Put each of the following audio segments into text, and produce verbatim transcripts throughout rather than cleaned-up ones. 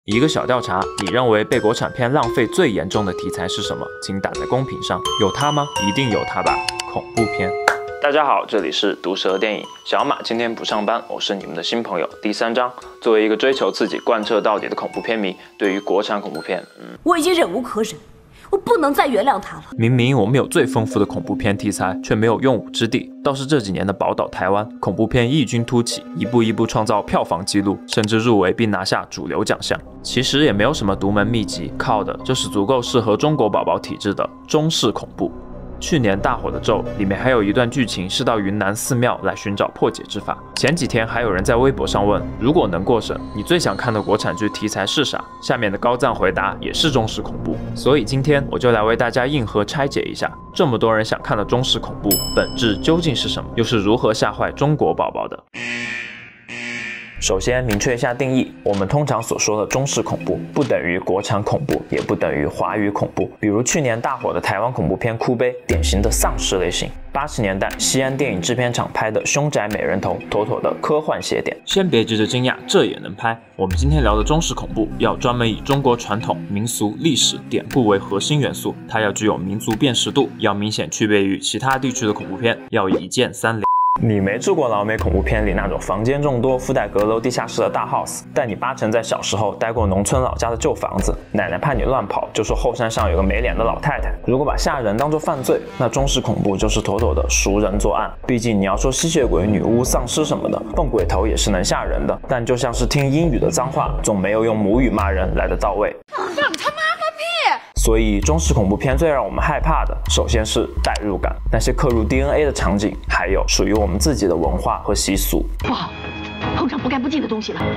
一个小调查，你认为被国产片浪费最严重的题材是什么？请打在公屏上。有它吗？一定有它吧。恐怖片。大家好，这里是毒舌电影。小马今天不上班，我是你们的新朋友。第三章，作为一个追求刺激、贯彻到底的恐怖片迷，对于国产恐怖片，嗯， 我已经忍无可忍。 我不能再原谅他了。 明明我们有最丰富的恐怖片题材，却没有用武之地。倒是这几年的宝岛台湾，恐怖片异军突起，一步一步创造票房纪录，甚至入围并拿下主流奖项。其实也没有什么独门秘籍，靠的就是足够适合中国宝宝体质的中式恐怖。 去年大火的《咒》里面还有一段剧情是到云南寺庙来寻找破解之法。前几天还有人在微博上问，如果能过审，你最想看的国产剧题材是啥？下面的高赞回答也是中式恐怖。所以今天我就来为大家硬核拆解一下，这么多人想看的中式恐怖本质究竟是什么，又是如何吓坏中国宝宝的？ 首先明确一下定义，我们通常所说的中式恐怖，不等于国产恐怖，也不等于华语恐怖。比如去年大火的台湾恐怖片《哭悲》，典型的丧尸类型；八十年代西安电影制片厂拍的《凶宅美人头》，妥妥的科幻邪典。先别急着惊讶，这也能拍。我们今天聊的中式恐怖，要专门以中国传统、民俗、历史、典故为核心元素，它要具有民族辨识度，要明显区别于其他地区的恐怖片，要一键三连。 你没住过老美恐怖片里那种房间众多、附带阁楼、地下室的大 house， 但你八成在小时候待过农村老家的旧房子。奶奶怕你乱跑，就说后山上有个没脸的老太太。如果把吓人当作犯罪，那中式恐怖就是妥妥的熟人作案。毕竟你要说吸血鬼、女巫、丧尸什么的，蹦鬼头也是能吓人的，但就像是听英语的脏话，总没有用母语骂人来得到位。 放他妈个屁！ 所以，中式恐怖片最让我们害怕的，首先是代入感，那些刻入 D N A 的场景，还有属于我们自己的文化和习俗。 不好，碰上不该不敬的东西了。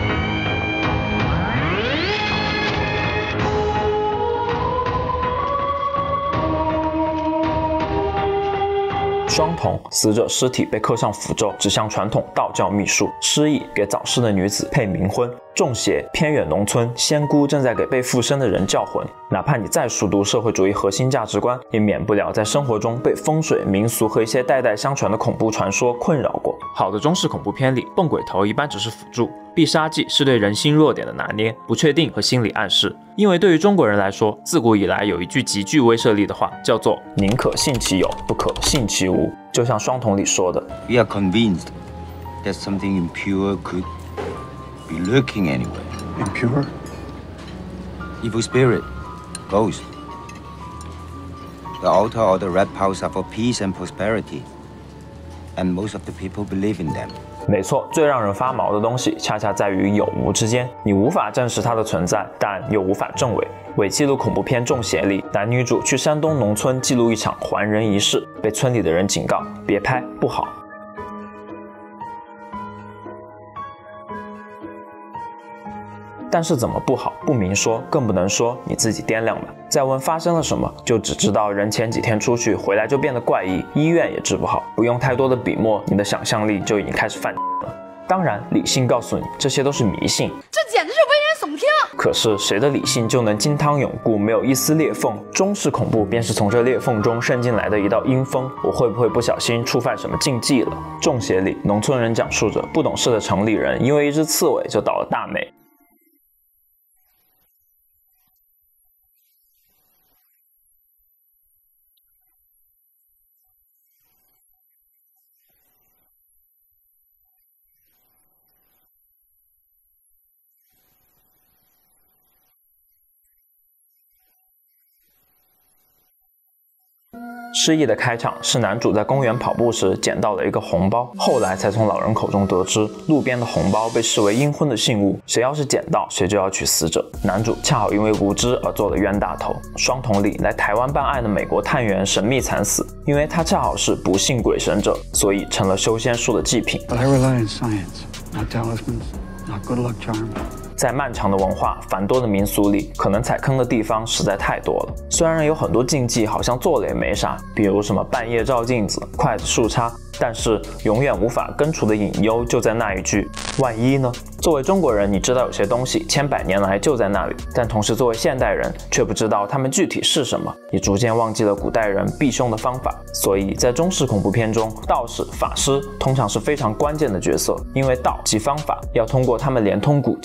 双瞳，死者尸体被刻上符咒，指向传统道教秘术；失忆，给早逝的女子配冥婚；中邪，偏远农村仙姑正在给被附身的人叫魂。哪怕你再熟读社会主义核心价值观，也免不了在生活中被风水、民俗和一些代代相传的恐怖传说困扰过。好的中式恐怖片里，蹦鬼头一般只是辅助。 必杀技是对人心弱点的拿捏、不确定和心理暗示。因为对于中国人来说，自古以来有一句极具威慑力的话，叫做“宁可信其有，不可信其无”。就像双瞳里说的 ，We are convinced that something impure could be lurking anywhere. Impure? Evil spirit, ghost. The altar or the reptiles are for peace and prosperity, and most of the people believe in them. 没错，最让人发毛的东西，恰恰在于有无之间。你无法证实它的存在，但又无法证伪。伪纪录恐怖片《中邪》里，男女主去山东农村记录一场还人仪式，被村里的人警告别拍，不好。 但是怎么不好不明说，更不能说你自己掂量吧。再问发生了什么，就只知道人前几天出去，回来就变得怪异，医院也治不好。不用太多的笔墨，你的想象力就已经开始犯了。当然，理性告诉你这些都是迷信， 这简直是危言耸听。 可是谁的理性就能金汤永固，没有一丝裂缝？中式恐怖便是从这裂缝中渗进来的一道阴风。我会不会不小心触犯什么禁忌了？中邪里，农村人讲述着不懂事的城里人因为一只刺猬就倒了大霉。 失忆的开场是男主在公园跑步时捡到了一个红包，后来才从老人口中得知，路边的红包被视为阴婚的信物，谁要是捡到，谁就要娶死者。男主恰好因为无知而做了冤大头。双瞳里来台湾办案的美国探员神秘惨死，因为他恰好是不信鬼神者，所以成了修仙术的祭品。 But I rely on science, not talismans, not good luck charms. 在漫长的文化、繁多的民俗里，可能踩坑的地方实在太多了。虽然有很多禁忌，好像做了也没啥，比如什么半夜照镜子、筷子竖插，但是永远无法根除的隐忧就在那一句“万一呢”。作为中国人，你知道有些东西千百年来就在那里，但同时作为现代人，却不知道它们具体是什么，也逐渐忘记了古代人避凶的方法。所以在中式恐怖片中，道士、法师通常是非常关键的角色，因为道即方法，要通过他们连通古今，道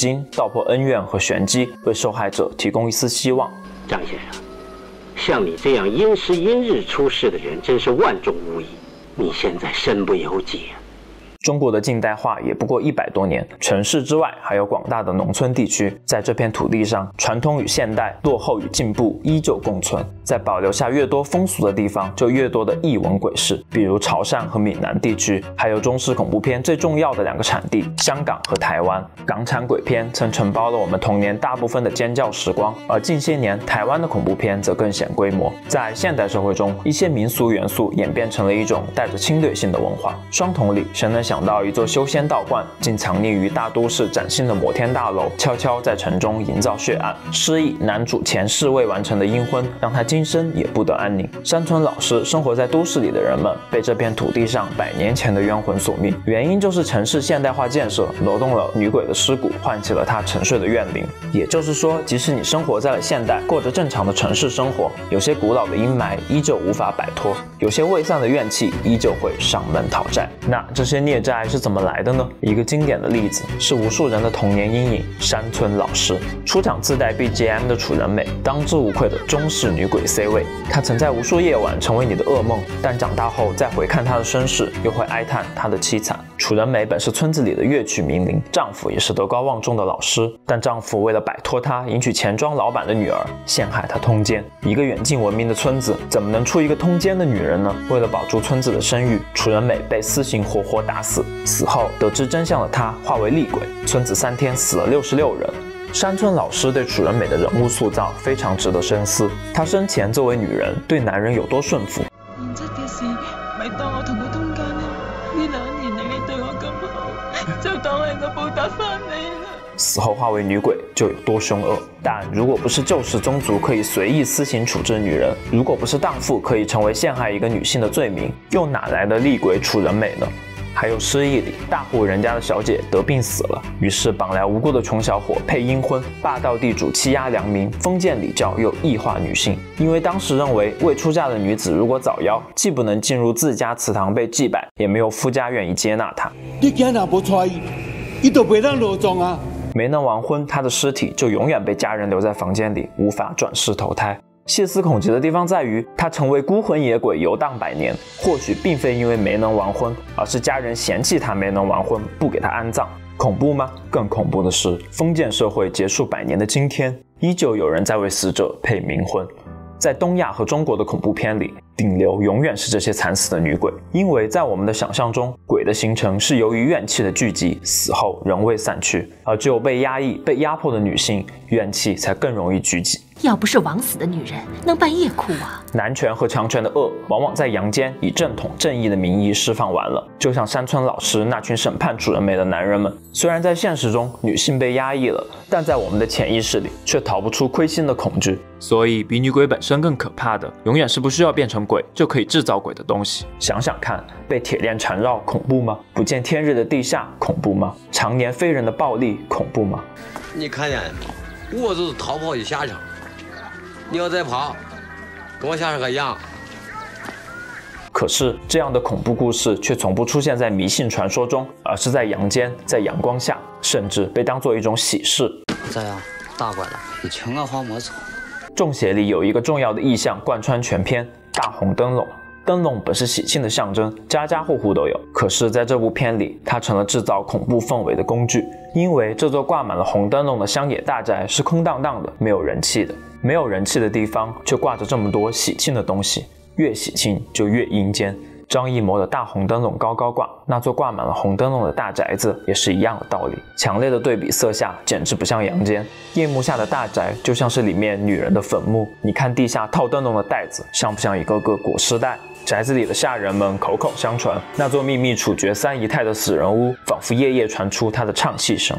道破恩怨和玄机，为受害者提供一丝希望。 张先生，像你这样因时因日出事的人，真是万中无一。你现在身不由己啊！ 中国的近代化也不过一百多年，城市之外还有广大的农村地区，在这片土地上，传统与现代、落后与进步依旧共存。在保留下越多风俗的地方，就越多的异闻鬼事，比如潮汕和闽南地区，还有中式恐怖片最重要的两个产地香港和台湾。港产鬼片曾承包了我们童年大部分的尖叫时光，而近些年台湾的恐怖片则更显规模。在现代社会中，一些民俗元素演变成了一种带着侵略性的文化。双瞳里，谁能想到一座修仙道观竟藏匿于大都市崭新的摩天大楼，悄悄在城中营造血案？失忆男主前世未完成的阴婚，让他今生也不得安宁。山村老师生活在都市里的人们，被这片土地上百年前的冤魂所灭，原因就是城市现代化建设挪动了女鬼的尸骨，唤起了她沉睡的怨灵。也就是说，即使你生活在了现代，过着正常的城市生活，有些古老的阴霾依旧无法摆脱，有些未散的怨气依旧会上门讨债。那这些孽债是怎么来的呢？一个经典的例子是无数人的童年阴影——山村老师。出场自带 B G M 的楚人美，当之无愧的中式女鬼 C 位。她曾在无数夜晚成为你的噩梦，但长大后再回看她的身世，又会哀叹她的凄惨。楚人美本是村子里的乐曲名伶，丈夫也是德高望重的老师，但丈夫为了摆脱她，迎娶钱庄老板的女儿，陷害她通奸。一个远近闻名的村子，怎么能出一个通奸的女人呢？为了保住村子的声誉，楚人美被私刑活活打死。死后得知真相的她化为厉鬼，村子三天死了六十六人。山村老师对楚人美的人物塑造非常值得深思。她生前作为女人，对男人有多顺服？ 現質嘅事，咪當我同佢通姦啦！呢兩年嚟你對我咁好，就當係我報答翻你啦。 死后化为女鬼就有多凶恶。但如果不是旧式宗族可以随意私刑处置女人，如果不是荡妇可以成为陷害一个女性的罪名，又哪来的厉鬼楚人美呢？还有失忆里，大户人家的小姐得病死了，于是绑来无辜的穷小伙配阴婚，霸道地主欺压良民，封建礼教又异化女性。因为当时认为未出嫁的女子如果早夭，既不能进入自家祠堂被祭拜，也没有夫家愿意接纳她。 你囝若无娶伊，伊就袂当落葬啊！ 没能完婚，她的尸体就永远被家人留在房间里，无法转世投胎。细思恐极的地方在于，她成为孤魂野鬼游荡百年，或许并非因为没能完婚，而是家人嫌弃她没能完婚，不给她安葬。恐怖吗？更恐怖的是，封建社会结束百年的今天，依旧有人在为死者配冥婚。在东亚和中国的恐怖片里，顶流永远是这些惨死的女鬼，因为在我们的想象中，鬼的形成是由于怨气的聚集，死后仍未散去，而只有被压抑、被压迫的女性，怨气才更容易聚集。 要不是枉死的女人能半夜哭啊！ 男权和强权的恶，往往在阳间以正统正义的名义释放完了。就像山村老师那群审判楚人美的男人们，虽然在现实中女性被压抑了，但在我们的潜意识里却逃不出亏心的恐惧。所以，比女鬼本身更可怕的，永远是不需要变成鬼就可以制造鬼的东西。想想看，被铁链缠绕恐怖吗？不见天日的地下恐怖吗？常年非人的暴力恐怖吗？ 你看见，我就是逃跑一下场。你要再跑，跟我下场可一样。 可是，这样的恐怖故事却从不出现在迷信传说中，而是在阳间，在阳光下，甚至被当作一种喜事。 这样大怪了，你全个花魔丑。 中邪里有一个重要的意象贯穿全篇：大红灯笼。灯笼本是喜庆的象征，家家户户都有。可是，在这部片里，它成了制造恐怖氛围的工具。因为这座挂满了红灯笼的乡野大宅是空荡荡的，没有人气的。没有人气的地方，却挂着这么多喜庆的东西，越喜庆就越阴间。张艺谋的大红灯笼高高挂，那座挂满了红灯笼的大宅子也是一样的道理。强烈的对比色下，简直不像阳间。夜幕下的大宅就像是里面女人的坟墓。你看地下套灯笼的袋子，像不像一个个裹尸袋？宅子里的下人们口口相传，那座秘密处决三姨太的死人屋，仿佛夜夜传出她的唱戏声。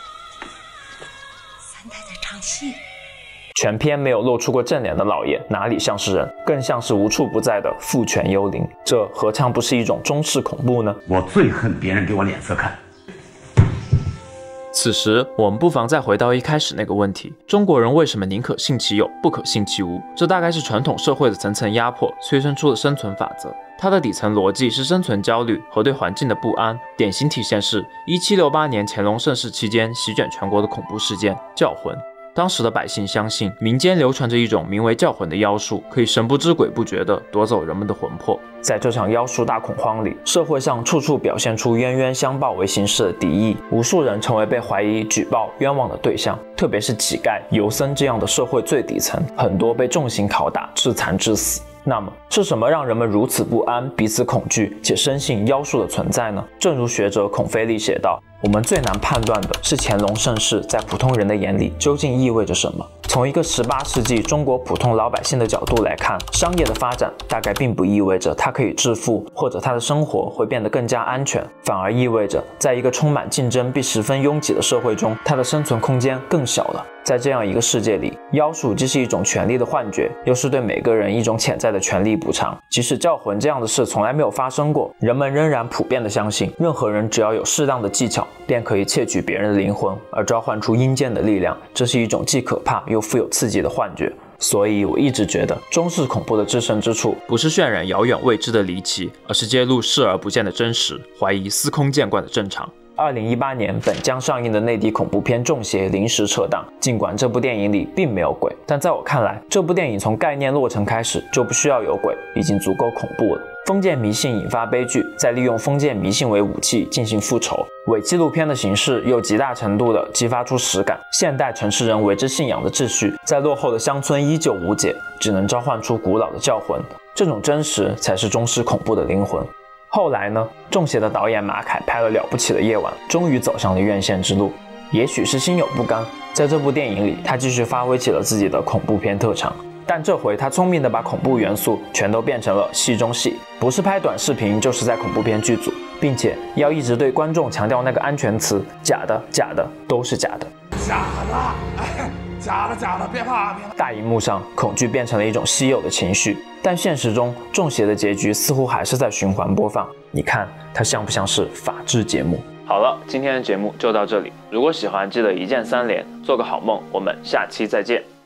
三太在唱戏。 全片没有露出过正脸的老爷，哪里像是人，更像是无处不在的父权幽灵。这何尝不是一种中式恐怖呢？ 我最恨别人给我脸色看。 此时，我们不妨再回到一开始那个问题：中国人为什么宁可信其有，不可信其无？这大概是传统社会的层层压迫催生出的生存法则。它的底层逻辑是生存焦虑和对环境的不安，典型体现是一七六八年乾隆盛世期间席卷全国的恐怖事件——教魂。当时的百姓相信，民间流传着一种名为教魂的妖术，可以神不知鬼不觉地夺走人们的魂魄。在这场妖术大恐慌里，社会上处处表现出冤冤相报为形式的敌意，无数人成为被怀疑、举报、冤枉的对象。特别是乞丐、游僧这样的社会最底层，很多被重刑拷打、致残致死。那么是什么让人们如此不安、彼此恐惧且深信妖术的存在呢？正如学者孔飞利写道，我们最难判断的是乾隆盛世在普通人的眼里究竟意味着什么。从一个十八世纪中国普通老百姓的角度来看，商业的发展大概并不意味着他可以致富，或者他的生活会变得更加安全，反而意味着在一个充满竞争并十分拥挤的社会中，他的生存空间更小了。在这样一个世界里，妖术既是一种权力的幻觉，又是对每个人一种潜在的权力补偿。即使教魂这样的事从来没有发生过，人们仍然普遍地相信，任何人只要有适当的技巧，便可以窃取别人的灵魂，而召唤出阴间的力量。这是一种既可怕又富有刺激的幻觉。所以我一直觉得，中式恐怖的制胜之处，不是渲染遥远未知的离奇，而是揭露视而不见的真实，怀疑司空见惯的正常。二零一八年本将上映的内地恐怖片《中邪》临时撤档，尽管这部电影里并没有鬼，但在我看来，这部电影从概念落成开始就不需要有鬼，已经足够恐怖了。封建迷信引发悲剧，再利用封建迷信为武器进行复仇，伪纪录片的形式又极大程度地激发出实感。现代城市人为之信仰的秩序，在落后的乡村依旧无解，只能召唤出古老的教魂。这种真实才是中式恐怖的灵魂。后来呢，中邪的导演马凯拍了《了不起的夜晚》，终于走上了院线之路。也许是心有不甘，在这部电影里，他继续发挥起了自己的恐怖片特长。但这回他聪明地把恐怖元素全都变成了戏中戏，不是拍短视频，就是在恐怖片剧组，并且要一直对观众强调那个安全词：假的，假的，都是假的。 假的，哎，假的，假的，别怕，别怕。 大荧幕上，恐惧变成了一种稀有的情绪，但现实中，中邪的结局似乎还是在循环播放。你看，它像不像是法制节目？好了，今天的节目就到这里。如果喜欢，记得一键三连，做个好梦。我们下期再见。